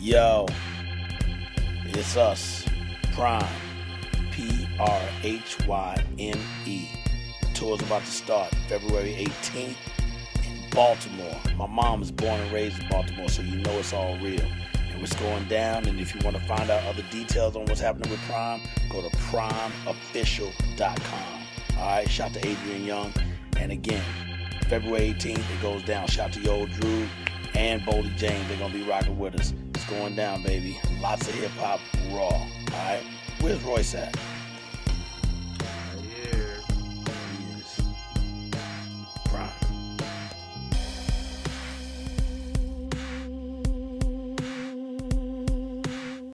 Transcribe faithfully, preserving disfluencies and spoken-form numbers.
Yo, it's us, Prime, P R H Y M E. The tour's about to start February eighteenth in Baltimore. My mom is born and raised in Baltimore, so you know it's all real. And it's going down, and if you want to find out other details on what's happening with Prime, go to prime official dot com. Alright, shout to Adrian Young. And again, February eighteenth, it goes down. Shout to Yo Drew and Boldy James. They're going to be rocking with us. It's going down, baby. Lots of hip-hop raw. Alright? Where's Royce at?